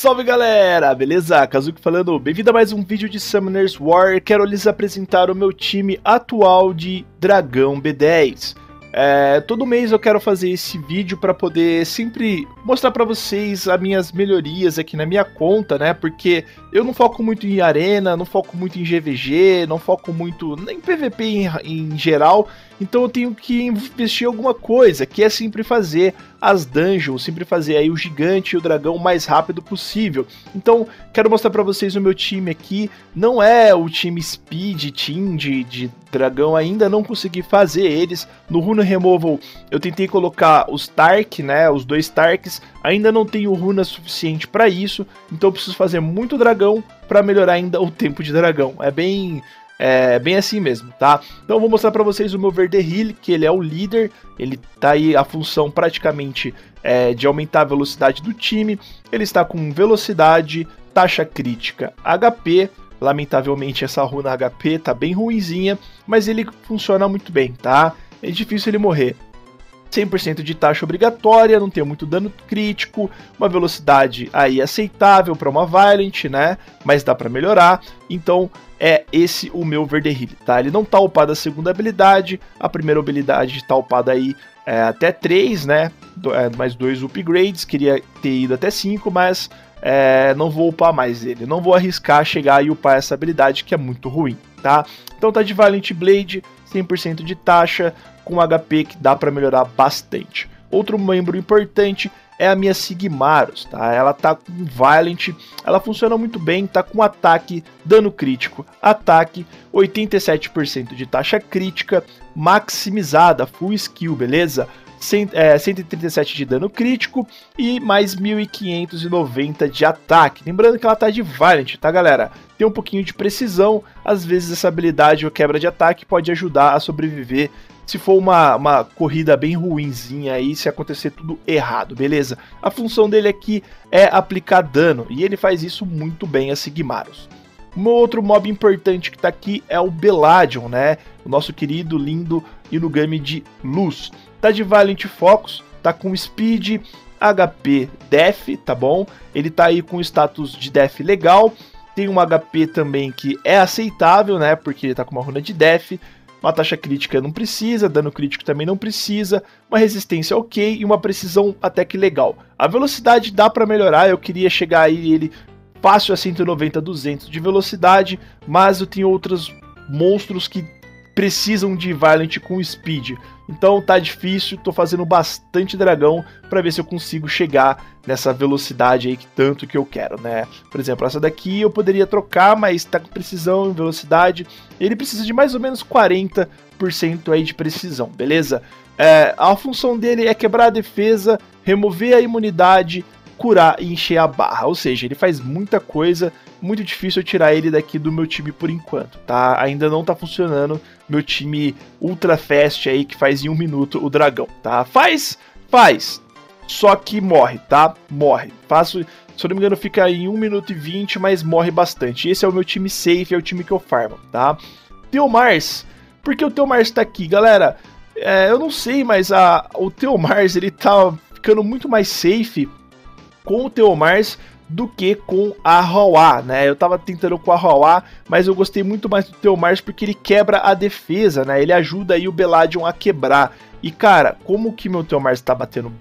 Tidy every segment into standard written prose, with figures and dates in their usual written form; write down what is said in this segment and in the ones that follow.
Salve galera, beleza? Kazuki falando, bem-vindo a mais um vídeo de Summoners War. Quero lhes apresentar o meu time atual de Dragão B10. Todo mês eu quero fazer esse vídeo para poder sempre mostrar para vocês as minhas melhorias aqui na minha conta, né? Porque eu não foco muito em arena, não foco muito em GVG, não foco muito em PVP em geral. Então eu tenho que investir em alguma coisa, que é sempre fazer as dungeons, sempre fazer aí o gigante e o dragão o mais rápido possível. Então quero mostrar para vocês o meu time aqui. Não é o time Speed Team de dragão, ainda não consegui fazer eles. No Runa Removal eu tentei colocar os Tark, né, os dois Tarks. Ainda não tenho runa suficiente para isso, então eu preciso fazer muito dragão para melhorar ainda o tempo de dragão. É bem assim mesmo, tá? Então eu vou mostrar para vocês o meu Verderhill, que ele é o líder. Ele tá aí a função praticamente de aumentar a velocidade do time. Ele está com velocidade, taxa crítica, HP. Lamentavelmente essa runa HP tá bem ruinzinha, mas ele funciona muito bem, tá? É difícil ele morrer. 100% de taxa obrigatória, não tem muito dano crítico, uma velocidade aí aceitável para uma Violent, né? Mas dá para melhorar. Então é esse o meu Verderhill, tá? Ele não tá upado a segunda habilidade, a primeira habilidade tá upada aí até 3, né? Mais 2 upgrades, queria ter ido até 5, mas não vou upar mais ele. Não vou arriscar chegar e upar essa habilidade que é muito ruim, tá? Então tá de Violent Blade, 100% de taxa, com HP que dá para melhorar bastante. Outro membro importante é a minha Sigmarus, tá? Ela tá com Violent, ela funciona muito bem, tá com ataque, dano crítico, ataque, 87% de taxa crítica, maximizada, full skill, beleza? 137 de dano crítico e mais 1590 de ataque. Lembrando que ela tá de Violent, tá galera? Tem um pouquinho de precisão, às vezes essa habilidade ou quebra de ataque pode ajudar a sobreviver se for uma corrida bem ruinzinha aí, se acontecer tudo errado, beleza? A função dele aqui é aplicar dano, e ele faz isso muito bem, a Sigmarus. Um outro mob importante que tá aqui é o Beladion, né? O nosso querido, lindo Inugami de luz. Tá de Violent Focus, tá com Speed, HP, Def, tá bom? Ele tá aí com status de Def legal, tem um HP também que é aceitável, né? Porque ele tá com uma runa de Def. Uma taxa crítica não precisa, dano crítico também não precisa, uma resistência ok e uma precisão até que legal. A velocidade dá para melhorar, eu queria chegar aí ele fácil a 190, 200 de velocidade, mas eu tenho outros monstros que precisam de Violent com Speed. Então tá difícil, tô fazendo bastante dragão para ver se eu consigo chegar nessa velocidade aí que tanto que eu quero, né? Por exemplo, essa daqui eu poderia trocar, mas tá com precisão e velocidade. Ele precisa de mais ou menos 40% aí de precisão, beleza? A função dele é quebrar a defesa, remover a imunidade, curar e encher a barra, ou seja, ele faz muita coisa, muito difícil eu tirar ele daqui do meu time por enquanto, tá? Ainda não tá funcionando meu time ultra fast aí que faz em 1 minuto o dragão, tá? Faz, só que morre, tá? Morre, se eu não me engano fica em 1 minuto e 20, mas morre bastante. Esse é o meu time safe, é o time que eu farmo, tá? Theomars, por que o Theomars tá aqui, galera? Eu não sei, mas o Theomars ele tá ficando muito mais safe com o Theomars do que com a Hauá, né? Eu tava tentando com a Hauá, mas eu gostei muito mais do Theomars porque ele quebra a defesa, né? Ele ajuda aí o Beladion a quebrar. E cara, como que meu Theomars tá batendo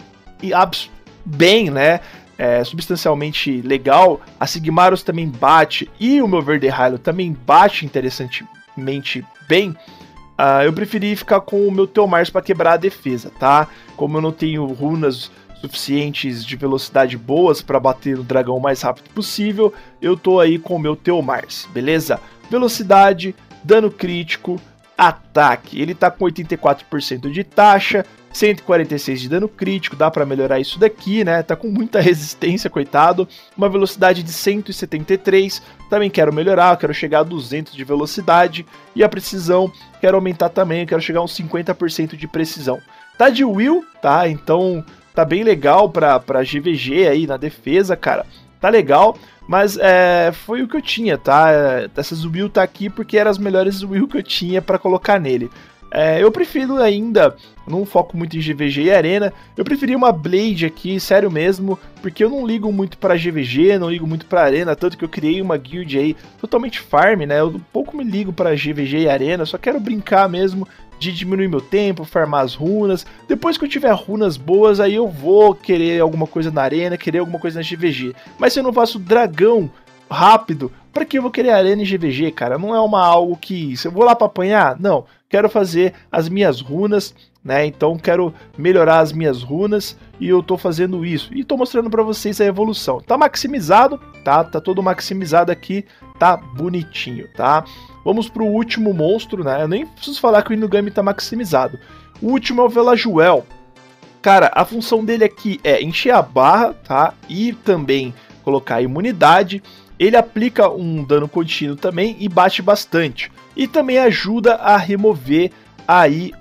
bem, né? Substancialmente legal, a Sigmarus também bate e o meu Verderhill também bate interessantemente bem. Eu preferi ficar com o meu Theomars para quebrar a defesa, tá? Como eu não tenho runas suficientes de velocidade boas para bater no dragão o mais rápido possível, eu tô aí com o meu Theomars, beleza? Velocidade, dano crítico, ataque, ele tá com 84% de taxa, 146 de dano crítico, dá para melhorar isso daqui, né? Tá com muita resistência, coitado. Uma velocidade de 173, também quero melhorar, quero chegar a 200 de velocidade. E a precisão, quero aumentar também, quero chegar a uns 50% de precisão. Tá de Will, tá? Então tá bem legal pra GVG aí na defesa, cara. Tá legal, mas foi o que eu tinha, tá? Essas Will tá aqui porque eram as melhores Will que eu tinha pra colocar nele. Eu prefiro ainda, não foco muito em GVG e Arena, eu preferia uma Blade aqui, sério mesmo, porque eu não ligo muito pra GVG, não ligo muito pra Arena, tanto que eu criei uma guild aí totalmente farm, né, eu pouco me ligo pra GVG e Arena, só quero brincar mesmo de diminuir meu tempo, farmar as runas, depois que eu tiver runas boas, aí eu vou querer alguma coisa na Arena, querer alguma coisa na GVG, mas se eu não faço dragão rápido, pra que eu vou querer Arena e GVG, cara? Não é algo que... Se eu vou lá pra apanhar? Não. Quero fazer as minhas runas, né? Então quero melhorar as minhas runas e eu tô fazendo isso. E tô mostrando pra vocês a evolução. Tá maximizado, tá? Tá todo maximizado aqui, tá bonitinho, tá? Vamos pro último monstro, né? Eu nem preciso falar que o Inugami tá maximizado. O último é o Velajuel. Cara, a função dele aqui é encher a barra, tá? E também colocar imunidade. Ele aplica um dano contínuo também e bate bastante. E também ajuda a remover aí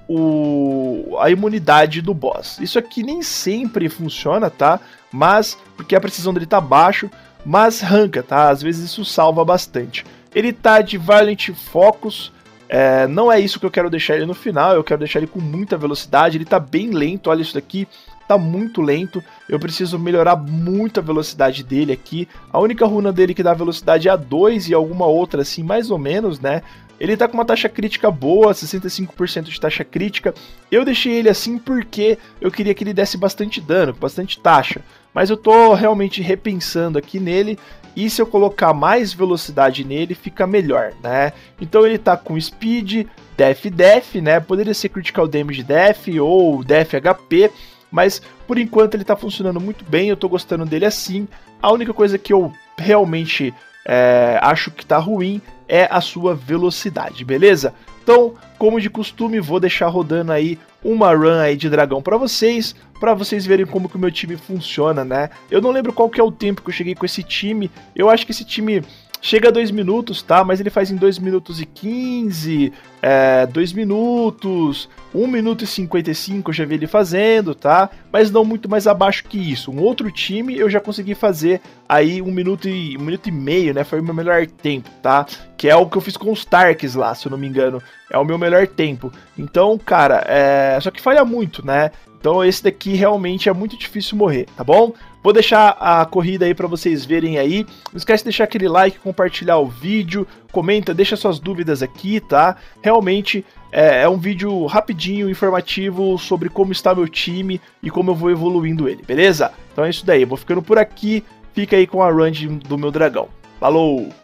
a imunidade do boss. Isso aqui nem sempre funciona, tá? Mas, porque a precisão dele tá baixo, mas ranca, tá? Às vezes isso salva bastante. Ele tá de Violent Focus, não é isso que eu quero deixar ele no final, eu quero deixar ele com muita velocidade, ele tá bem lento, olha isso daqui. Tá muito lento, eu preciso melhorar muito a velocidade dele aqui. A única runa dele que dá velocidade é a 2 e alguma outra assim, mais ou menos, né? Ele tá com uma taxa crítica boa, 65% de taxa crítica. Eu deixei ele assim porque eu queria que ele desse bastante dano, bastante taxa. Mas eu tô realmente repensando aqui nele, e se eu colocar mais velocidade nele, fica melhor, né? Então ele tá com Speed, Def, né? Poderia ser Critical Damage Def ou Def HP, mas por enquanto ele tá funcionando muito bem, eu tô gostando dele assim. A única coisa que eu realmente acho que tá ruim é a sua velocidade, beleza? Então, como de costume, vou deixar rodando aí uma run aí de dragão pra vocês verem como que o meu time funciona, né? Eu não lembro qual que é o tempo que eu cheguei com esse time, eu acho que esse time chega a 2 minutos, tá? Mas ele faz em 2 minutos e 15, 2 minutos, 1 minuto e 55 eu já vi ele fazendo, tá? Mas não muito mais abaixo que isso. Um outro time eu já consegui fazer aí 1 minuto e meio, né? Foi o meu melhor tempo, tá? Que é o que eu fiz com os Tarks lá, se eu não me engano. É o meu melhor tempo. Então, cara, só que falha muito, né? Então esse daqui realmente é muito difícil morrer, tá bom? Vou deixar a corrida aí pra vocês verem aí. Não esquece de deixar aquele like, compartilhar o vídeo, comenta, deixa suas dúvidas aqui, tá? Realmente é um vídeo rapidinho, informativo sobre como está meu time e como eu vou evoluindo ele, beleza? Então é isso daí, eu vou ficando por aqui, fica aí com a run do meu dragão. Falou!